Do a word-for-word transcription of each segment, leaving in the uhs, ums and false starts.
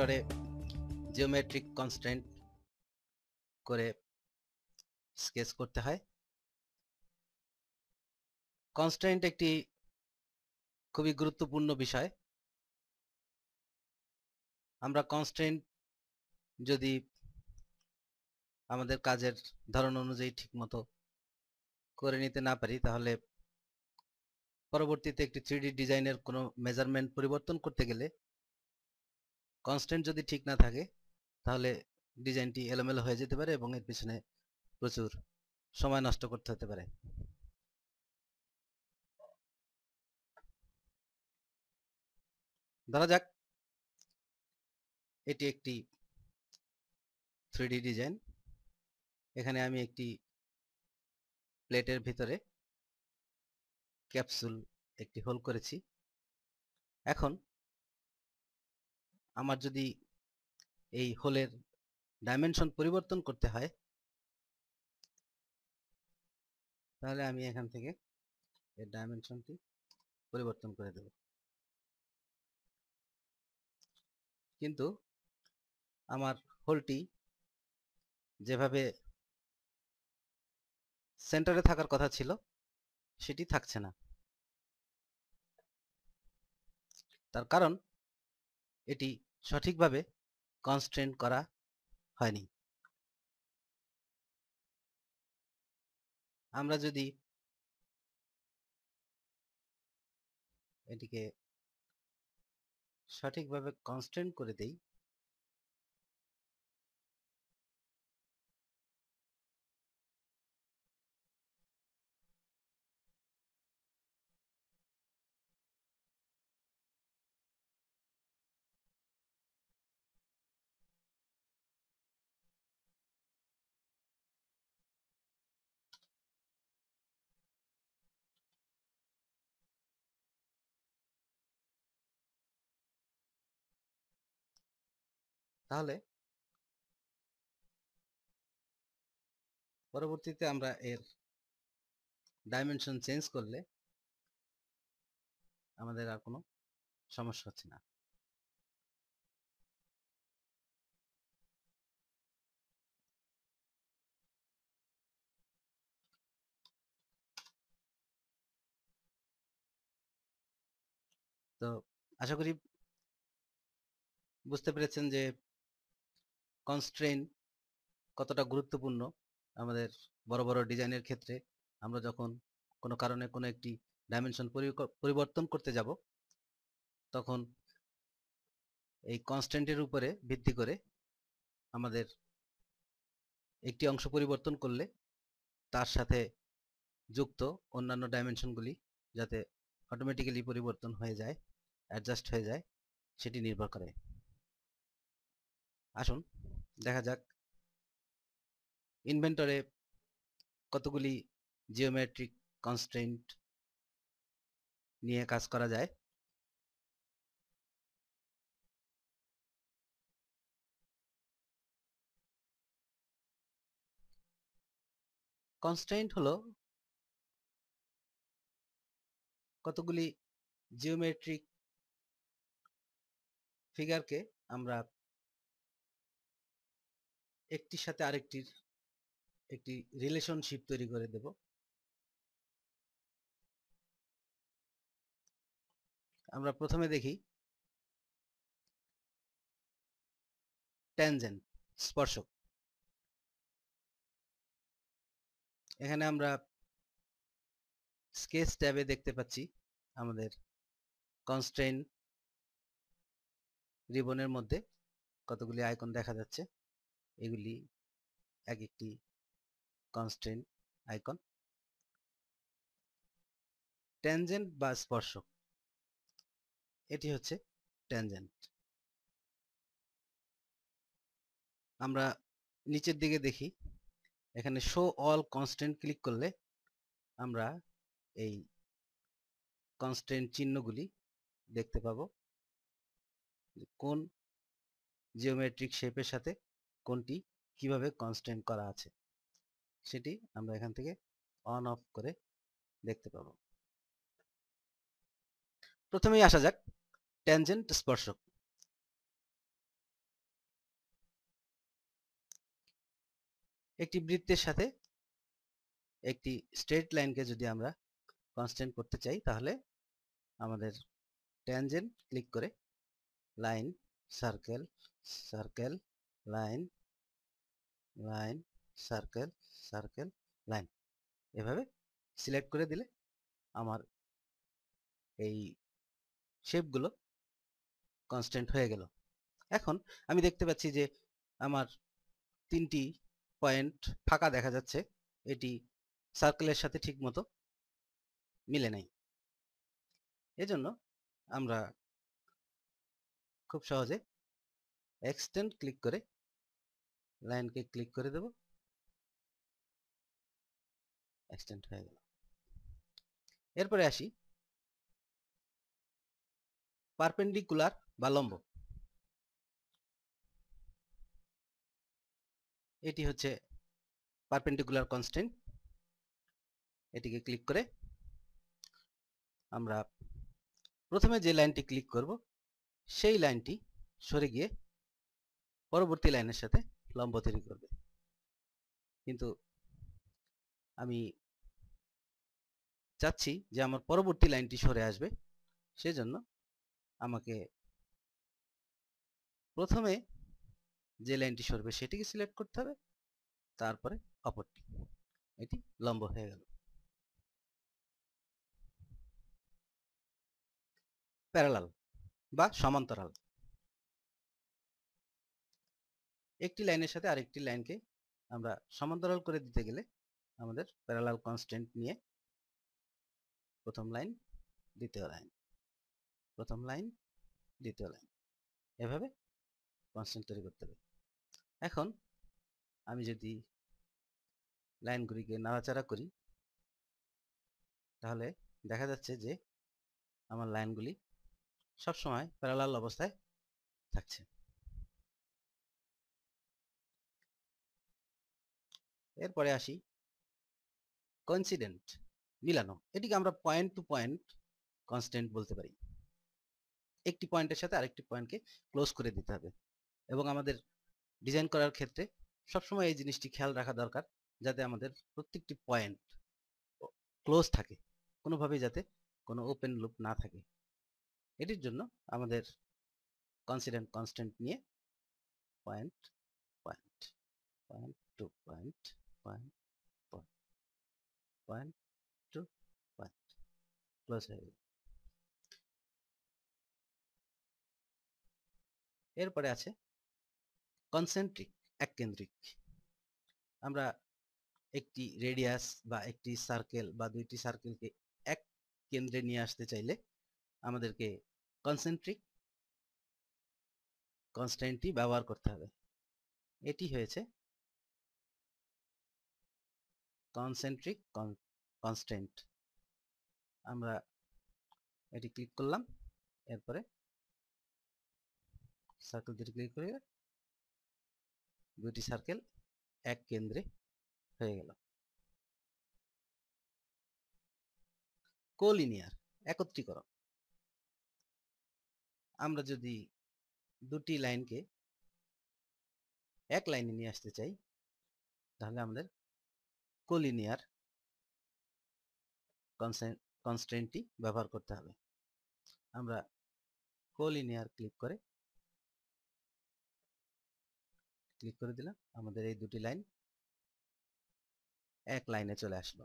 ইনভেন্টরে geometric constraint করে sketch করতে হয়। কনস্ট্রেন্ট একটি খুবই গুরুত্বপূর্ণ বিষয়। আমরা কনস্ট্রেন্ট যদি আমাদের কাজের ধরন অনুযায়ী ঠিকমতো করে নিতে না পারি, তাহলে পরবর্তীতে একটি থ্রি ডি ডিজাইনের কোনো মেজারমেন্ট পরিবর্তন করতে গেলে কনস্ট্রেন্ট যদি ঠিক না থাকে, তাহলে ডিজাইনটি এলোমেলো হয়ে যেতে পারে এবং এর পিছনে প্রচুর সময় নষ্ট করতে হতে পারে। ধরা যাক এটি একটি থ্রি ডি ডিজাইন। এখানে আমি একটি প্লেটের ভিতরে ক্যাপসুল একটি হোল করেছি। এখন আমার যদি এই হোলের ডাইমেনশন পরিবর্তন করতে হয়, তাহলে আমি এখান থেকে এর ডাইমেনশনটি পরিবর্তন করে দেব। কিন্তু আমার হোলটি যেভাবে সেন্টারে থাকার কথা ছিল সেটি থাকছে না। তার কারণ এটি সঠিকভাবে কনস্ট্রেন্ট করা হয়নি। আমরা যদি এটিকে সঠিকভাবে কনস্ট্রেন্ট করে দেই, তাহলে পরবর্তীতে আমরা এর ডাইমেনশন চেঞ্জ করলে আমাদের আর কোনো সমস্যা হচ্ছে না। তো আশা করি বুঝতে পেরেছেন যে কনস্ট্রেন্ট কতটা গুরুত্বপূর্ণ আমাদের বড় বড় ডিজাইনের ক্ষেত্রে। আমরা যখন কোনো কারণে কোনো একটি ডাইমেনশন পরিবর্তন করতে যাব, তখন এই কনস্ট্যান্টের উপরে ভিত্তি করে আমাদের একটি অংশ পরিবর্তন করলে তার সাথে যুক্ত অন্যান্য ডাইমেনশনগুলি যাতে অটোমেটিক্যালি পরিবর্তন হয়ে যায়, অ্যাডজাস্ট হয়ে যায়, সেটি নির্ভর করে। আসুন দেখা যাক ইনভেন্টরে কতগুলি জিওমেট্রিক কনস্ট্রেন্ট নিয়ে কাজ করা যায়। কনস্ট্রেন্ট হলো কতগুলি জিওমেট্রিক ফিগারকে আমরা একটির সাথে আরেকটির একটি রিলেশনশিপ তৈরি করে দেব। আমরা প্রথমে দেখি ট্যানজেন্ট, স্পর্শক। এখানে আমরা স্কেচ ট্যাবে দেখতে পাচ্ছি আমাদের কনস্ট্রেন্ট রিবনের মধ্যে কতগুলি আইকন দেখা যাচ্ছে। এগুলি এক একটি কনস্ট্রেন্ট আইকন। ট্যানজেন্ট বা স্পর্শক, এটি হচ্ছে ট্যানজেন্ট। আমরা নিচের দিকে দেখি, এখানে শো অল কনস্ট্রেন্ট ক্লিক করলে আমরা এই কনস্ট্রেন্ট চিহ্নগুলি দেখতে পাবো, কোন জিওমেট্রিক শেপের সাথে কোনটি কিভাবে কনস্ট্রেন্ট করা আছে সেটি আমরা এখান থেকে অন অফ করে দেখতে পাবো। প্রথমেই আসা যাক ট্যানজেন্ট, স্পর্শক। একটি বৃত্তের সাথে একটি স্ট্রেট লাইনকে যদি আমরা কনস্ট্যান্ট করতে চাই তাহলে আমাদের ট্যানজেন্ট ক্লিক করে line, circle, circle, line, line, circle, circle, line এভাবে সিলেক্ট করে দিলে আমার এই শেপগুলো কনস্ট্যান্ট হয়ে গেল। এখন আমি দেখতে পাচ্ছি যে আমার তিনটি পয়েন্ট ফাঁকা দেখা যাচ্ছে, এটি সার্কেলের সাথে ঠিক মতো মিলে নাই। এজন্য আমরা খুব সহজে এক্সটেন্ড ক্লিক করে লাইনকে ক্লিক করে দেব, এক্সটেন্ড হয়ে গেল। এরপরে আসি পারপেন্ডিকুলার বা লম্ব। এটি হচ্ছে পারপেন্ডিকুলার কনস্ট্যান্ট। এটিকে ক্লিক করে আমরা প্রথমে যে লাইনটি ক্লিক করব সেই লাইনটি সরে গিয়ে পরবর্তী লাইনের সাথে লম্ব তৈরি করবে। কিন্তু আমি চাচ্ছি যে আমার পরবর্তী লাইনটি সরে আসবে, সেজন্য আমাকে প্রথমে যে লাইনটি সরবে সেটিকে সিলেক্ট করতে হবে, তারপরে অপরটি। এটি লম্ব হয়ে গেল। প্যারালাল বা সমান্তরাল। একটি লাইনের সাথে আরেকটি লাইনকে আমরা সমান্তরাল করে দিতে গেলে আমাদের প্যারালাল কনস্ট্যান্ট নিয়ে প্রথম লাইন, দ্বিতীয় লাইন, প্রথম লাইন, দ্বিতীয় লাইন এভাবে কনস্ট্যান্ট তৈরি করতে হবে। এখন আমি যদি লাইনগুলিকে নাড়াচাড়া করি তাহলে দেখা যাচ্ছে যে আমার লাইনগুলি সবসময় প্যারালাল অবস্থায় থাকছে। এরপরে আসি কোইন্সিডেন্ট, মিলানো। এটিকে আমরা পয়েন্ট টু পয়েন্ট কনস্ট্যান্ট বলতে পারি। একটি পয়েন্টের সাথে আরেকটি পয়েন্টকে ক্লোজ করে দিতে হবে এবং আমাদের ডিজাইন করার ক্ষেত্রে সবসময় এই জিনিসটি খেয়াল রাখা দরকার যাতে আমাদের প্রত্যেকটি পয়েন্ট ক্লোজ থাকে, কোনোভাবেই যাতে কোনো ওপেন লুপ না থাকে। এটির জন্য আমাদের কোইন্সিডেন্ট কনস্ট্যান্ট নিয়ে point, point, point to point, point, point, point to point close হয়ে গেল। এরপরে আছে কনসেন্ট্রিক, এককেন্দ্রিক। আমরা একটি রেডিয়াস বা একটি সার্কেল বা দুইটি সার্কেলকে এক কেন্দ্রে নিয়ে আসতে চাইলে আমাদেরকে কনসেন্ট্রিক কনস্ট্যান্টটি ব্যবহার করতে হবে। এটি হয়েছে কনসেন্ট্রিক কনস্ট্যান্ট। আমরা এটি ক্লিক করলাম, এরপরে সার্কেল দুটি ক্লিক করে দুটি সার্কেল এক কেন্দ্রে হয়ে গেল। কোলিনিয়ার, একত্রীকরণ। আমরা যদি দুটি লাইনকে এক লাইনে নিয়ে আসতে চাই তাহলে আমাদের কোলিনিয়ার কনস্ট্যান্টটি ব্যবহার করতে হবে। আমরা কোলিনিয়ার ক্লিক করে ক্লিক করে দিলাম, আমাদের এই দুটি লাইন এক লাইনে চলে আসলো।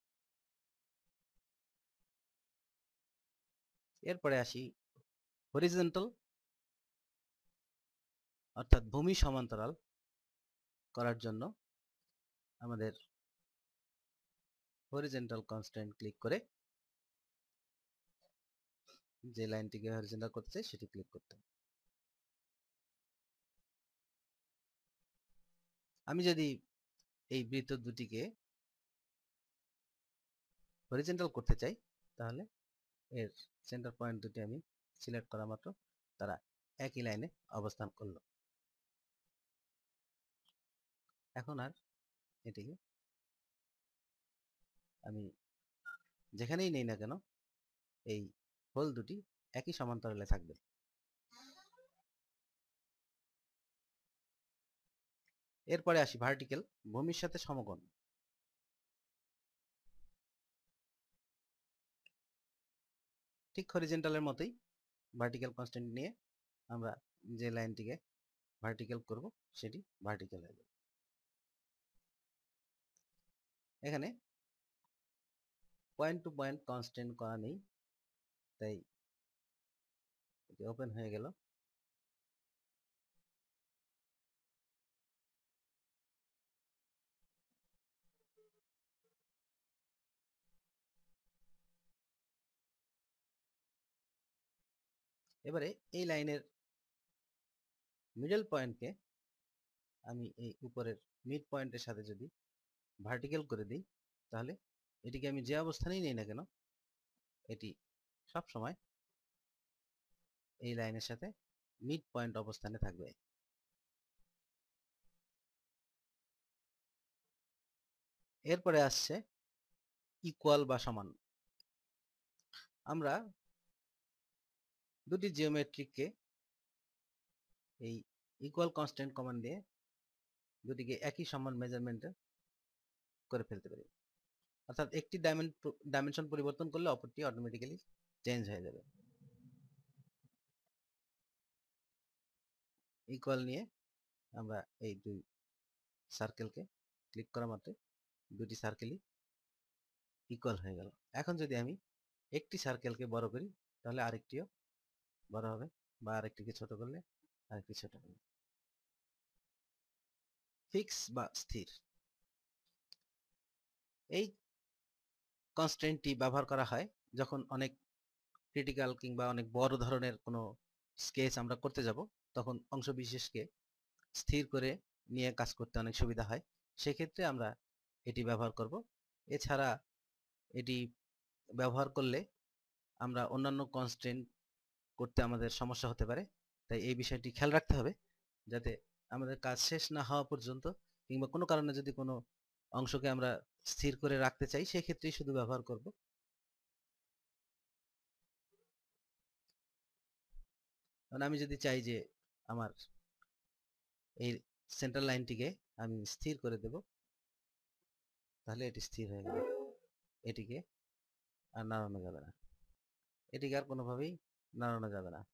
এরপরে আসি হরিজন্টাল, অর্থাৎ ভূমি সমান্তরাল করার জন্য আমাদের হরিজন্টাল কনস্ট্যান্ট ক্লিক করে যে লাইনটিকে হরিজন্টাল করতে চাই সেটি ক্লিক করতে হবে। আমি যদি এই বৃত্ত দুটিকে হরিজন্টাল করতে চাই তাহলে এর সেন্টার পয়েন্ট দুটি আমি সিলেক্ট করা মাত্র তারা একই লাইনে অবস্থান করলো। এখন আর এটিকে আমি যেখানেই নেই না কেন এই হোল দুটি একই সমান্তরালে থাকবে। এরপরে আসি ভার্টিক্যাল, ভূমির সাথে সমকোণ। ঠিক হরিজেন্টালের মতোই ভার্টিক্যাল কনস্ট্যান্ট নিয়ে আমরা যে লাইনটিকে ভার্টিক্যাল করব সেটি ভার্টিক্যাল হয়ে যাবে। এখানে পয়েন্ট টু পয়েন্ট কনস্ট্যান্ট করা নেই, তাই এটি ওপেন হয়ে গেল। এবারে এই লাইনের মিডল পয়েন্টকে আমি এই উপরের মিড পয়েন্টের সাথে যদি ভার্টিক্যাল করে দিই, তাহলে এটিকে আমি যে অবস্থানেই নেই না কেন এটি সব সময় এই লাইনের সাথে মিড পয়েন্ট অবস্থানে থাকবে। এরপরে আসছে ইকুয়াল বা সমান। আমরা দুটি জিওমেট্রিককে এই ইকুয়াল কনস্ট্যান্ট কমান্ড দিয়ে দুটিকে একই সমান মেজারমেন্টে করে ফেলতে পারি, অর্থাৎ একটি ডাইমেনশন পরিবর্তন করলে অপরটি অটোমেটিক্যালি চেঞ্জ হয়ে যাবে। ইকুয়াল নিয়ে আমরা এই দুই সার্কেলকে ক্লিক করা মাত্র দুটি সার্কেলই ইকুয়াল হয়ে গেল। এখন যদি আমি একটি সার্কেলকে বড় করি তাহলে আরেকটিও বড় হবে, বা আরেকটিকে ছোট করলে আরেকটি ছোট হবে। ফিক্স বা স্থির, এই কনস্ট্যান্টটি ব্যবহার করা হয় যখন অনেক ক্রিটিক্যাল কিংবা অনেক বড় ধরনের কোনো স্কেচ আমরা করতে যাব, তখন অংশ বিশেষকে স্থির করে নিয়ে কাজ করতে অনেক সুবিধা হয়, সেক্ষেত্রে আমরা এটি ব্যবহার করব। এছাড়া এটি ব্যবহার করলে আমরা অন্যান্য কনস্ট্যান্ট করতে আমাদের সমস্যা হতে পারে, তাই এই বিষয়টি খেয়াল রাখতে হবে যাতে আমাদের কাজ শেষ না হওয়া পর্যন্ত কিংবা কোনো কারণে যদি কোনো অংশকে আমরা স্থির করে রাখতে চাই সেক্ষেত্রেই শুধু ব্যবহার করব। কারণ আমি যদি চাই যে আমার এই সেন্টার লাইনটিকে আমি স্থির করে দেব, তাহলে এটি স্থির হয়ে গেল, এটিকে আর নাড়ানো যাবে না, এটিকে আর কোনোভাবেই নাড়ানো যাবে না।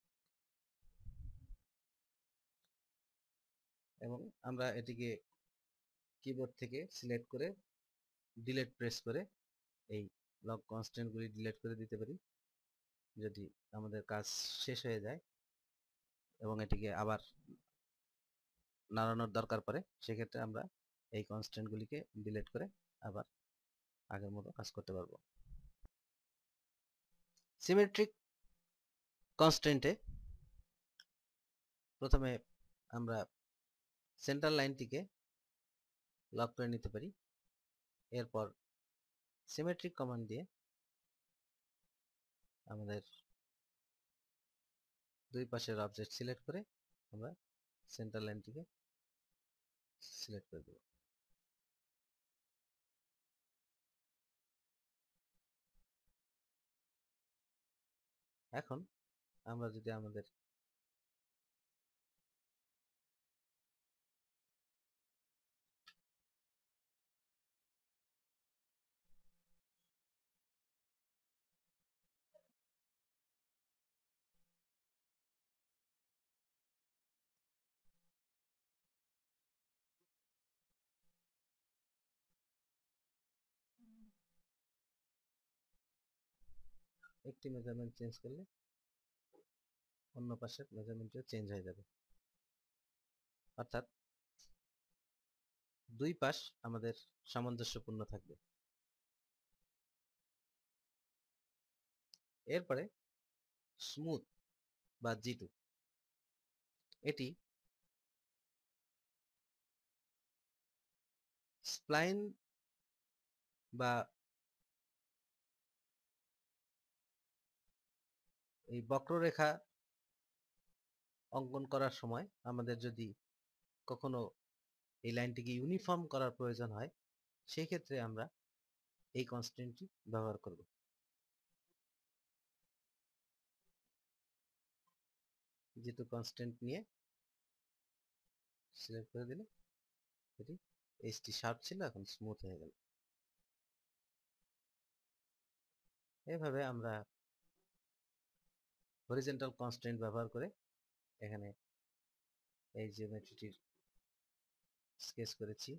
এবং আমরা এটিকে কিবোর্ড থেকে সিলেক্ট করে ডিলিট প্রেস করে এই লক কনস্ট্যান্টগুলি ডিলিট করে দিতে পারি যদি আমাদের কাজ শেষ হয়ে যায় এবং এটিকে আবার নাড়ানোর দরকার পড়ে, সেক্ষেত্রে আমরা এই কনস্ট্যান্টগুলিকে ডিলিট করে আবার আগের মতো কাজ করতে পারবো। সিমেট্রিক কনস্ট্যান্টে প্রথমে আমরা সেন্টার লাইনটিকে লক করে নিতে পারি, এরপর সিমেট্রিক কমান্ড দিয়ে আমাদের দুই পাশের অবজেক্ট সিলেক্ট করে আমরা সেন্টার লাইনটিকে সিলেক্ট করে দেব। এখন আমরা যদি আমাদের একটি মেজারমেন্ট চেঞ্জ করলে অন্য পাশের মেজারমেন্টও চেঞ্জ হয়ে যাবে, অর্থাৎ দুই পাশ আমাদের সামঞ্জস্যপূর্ণ থাকবে। এরপরে স্মুথ বা জি টু, এটি স্প্লাইন বা এই বক্ররেখা অঙ্কন করার সময় আমাদের যদি কখনো এই লাইনটিকে ইউনিফর্ম করার প্রয়োজন হয়, সেই ক্ষেত্রে আমরা এই কনস্ট্যান্টটি ব্যবহার করব। জি টু কনস্ট্যান্ট নিয়ে সিলেক্ট করে দিলে এটি এইচটি শার্প ছিল, এখন স্মুথ হয়ে গেল। এভাবে আমরা হরিজন্টাল কনস্ট্রেন্ট ব্যবহার করে এখানে এই জিওমেট্রিটির স্কেচ করেছি।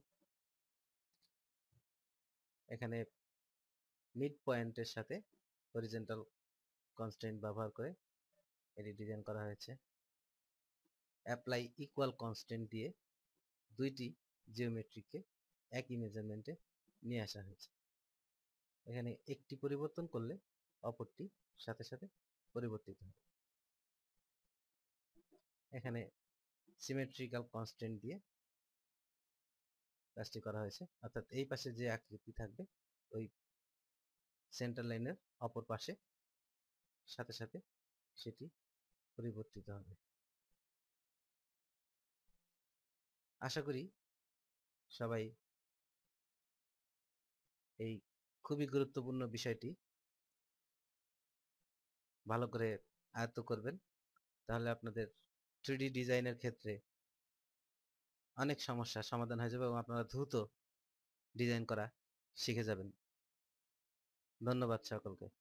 এখানে মিড পয়েন্টের সাথে হরিজন্টাল কনস্ট্রেন্ট ব্যবহার করে এটি ডিজাইন করা হয়েছে। অ্যাপ্লাই ইকুয়াল কনস্ট্রেন্ট দিয়ে দুইটি জিওমেট্রিকে একই মেজারমেন্টে নিয়ে আসা হয়েছে। এখানে একটি পরিবর্তন করলে অপরটি সাথে সাথে পরিবর্তিত হবে। এখানে সিমেট্রিক্যাল কনস্ট্রেন্ট দিয়ে কাজটি করা হয়েছে, অর্থাৎ এই পাশে যে আকৃতি থাকবে ওই সেন্টার লাইনের অপর পাশে সাথে সাথে সেটি পরিবর্তিত হবে। আশা করি সবাই এই খুবই গুরুত্বপূর্ণ বিষয়টি ভালো করে আয়ত্ত করবেন, তাহলে আপনাদের থ্রি ডি ডিজাইনের ক্ষেত্রে অনেক সমস্যার সমাধান হয়ে যাবে এবং আপনারা দ্রুত ডিজাইন করা শিখে যাবেন। ধন্যবাদ সকলকে।